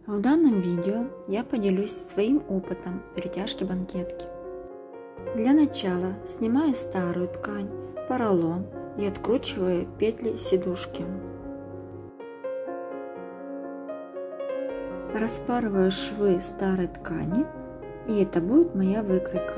В данном видео я поделюсь своим опытом перетяжки банкетки. Для начала снимаю старую ткань, поролон и откручиваю петли сидушки. Распарываю швы старой ткани, и это будет моя выкройка.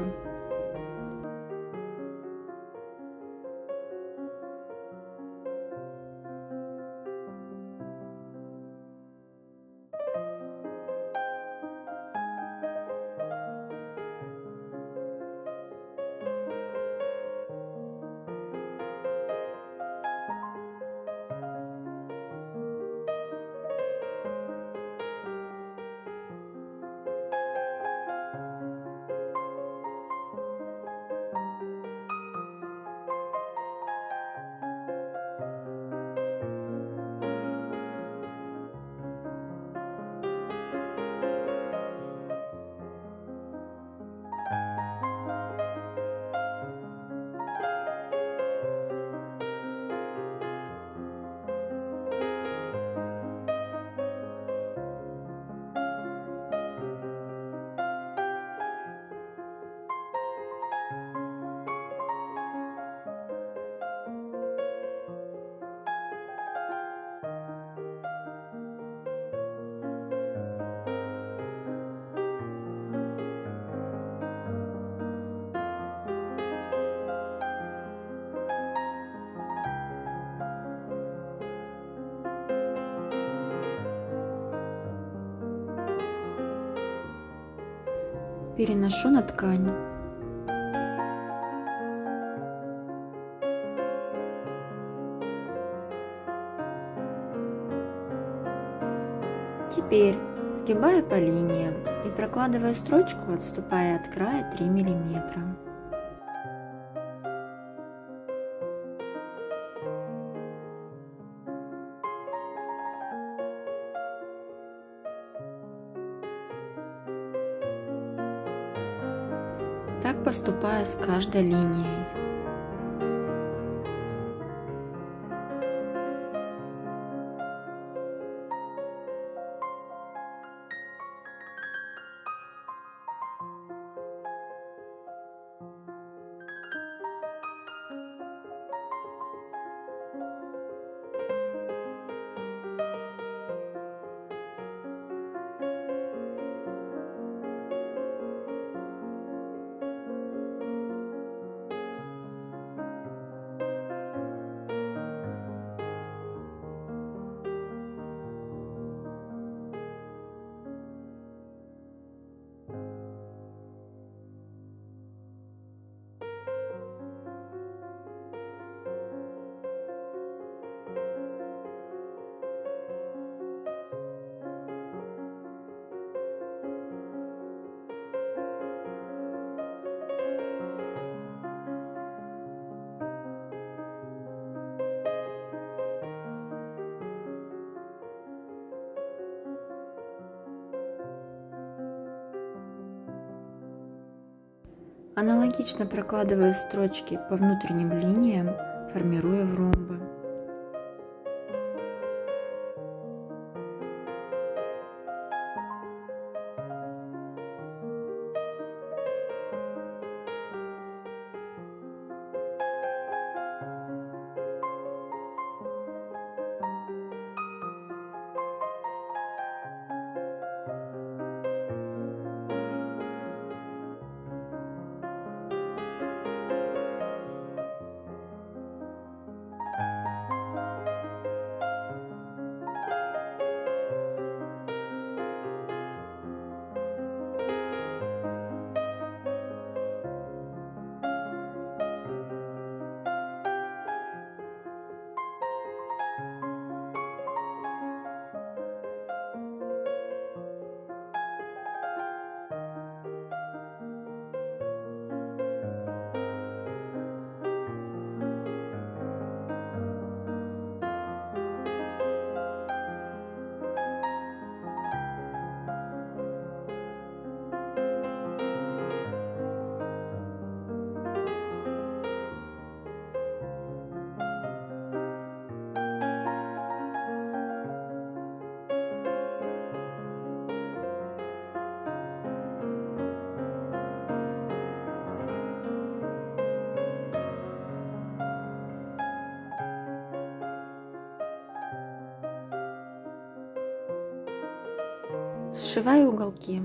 Переношу на ткань. Теперь сгибаю по линиям и прокладываю строчку, отступая от края 3 мм. Так поступаю с каждой линией. Аналогично прокладываю строчки по внутренним линиям, формируя в ромбы. Сшиваю уголки.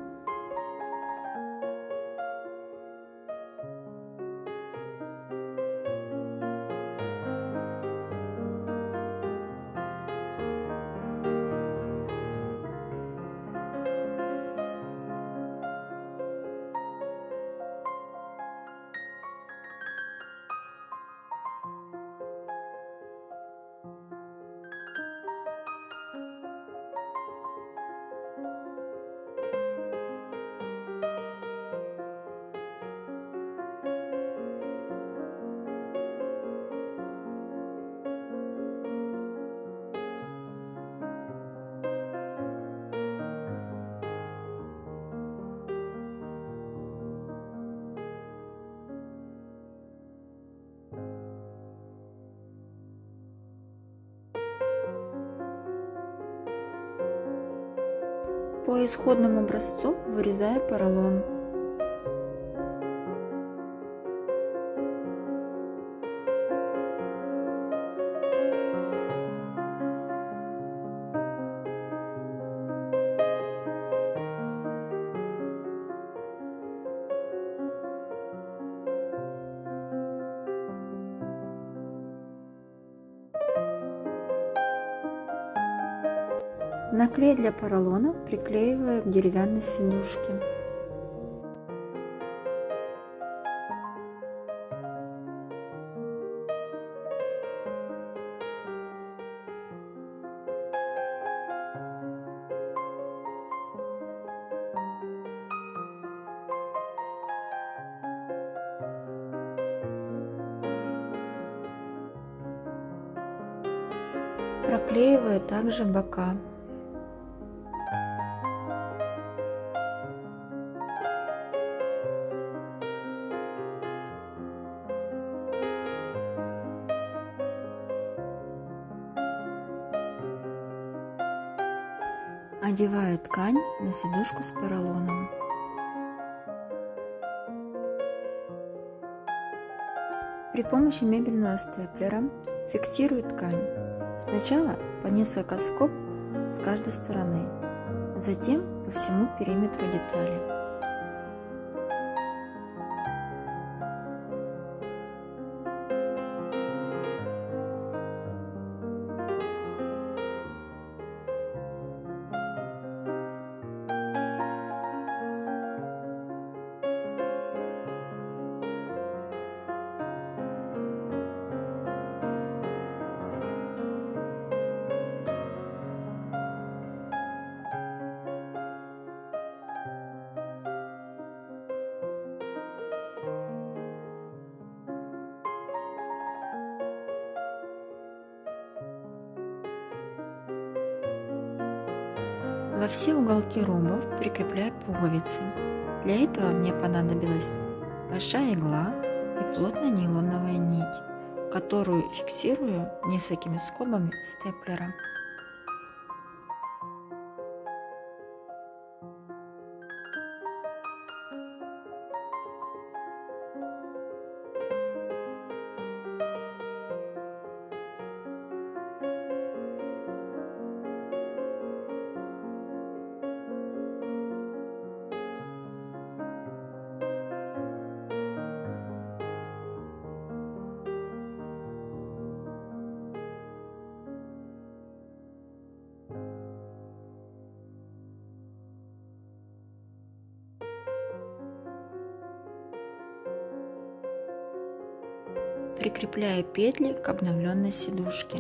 По исходному образцу вырезаю поролон. Наклей для поролона приклеиваю к деревянной сидушке. Проклеиваю также бока. Одеваю ткань на сидушку с поролоном. При помощи мебельного степлера фиксирую ткань. Сначала по несколько скоб с каждой стороны, затем по всему периметру детали. Во все уголки ромбов прикрепляю пуговицы. Для этого мне понадобилась большая игла и плотная нейлоновая нить, которую фиксирую несколькими скобами степлера. Прикрепляю петли к обновленной сидушке.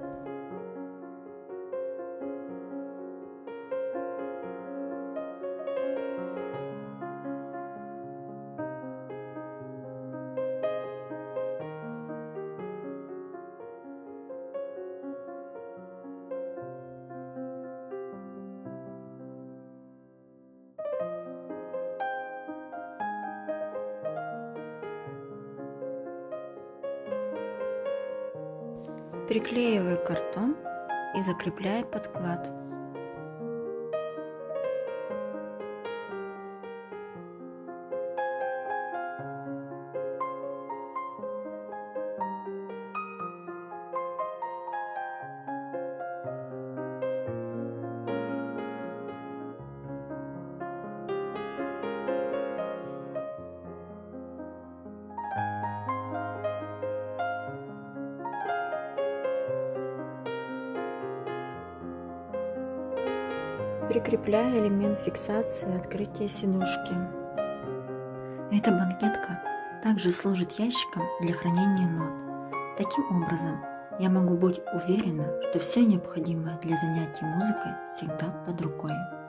Приклеиваю картон и закрепляю подклад. прикрепляя элемент фиксации открытия сидушки. Эта банкетка также служит ящиком для хранения нот. Таким образом, я могу быть уверена, что все необходимое для занятий музыкой всегда под рукой.